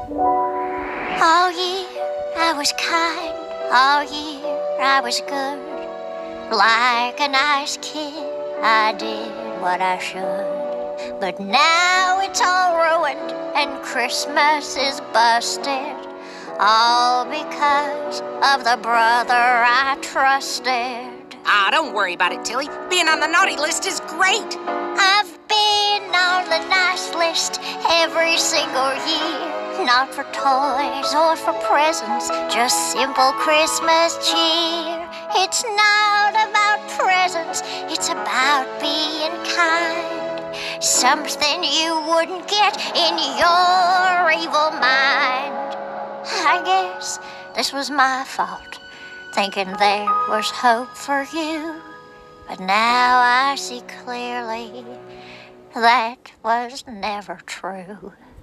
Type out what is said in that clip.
All year I was kind, all year I was good. Like a nice kid, I did what I should. But now it's all ruined and Christmas is busted. All because of the brother I trusted. Ah, don't worry about it, Tilly. Being on the naughty list is great. I've been on the nice list every single year. Not for toys or for presents, just simple Christmas cheer. It's not about presents, it's about being kind. Something you wouldn't get in your evil mind. I guess this was my fault, thinking there was hope for you. But now I see clearly that was never true.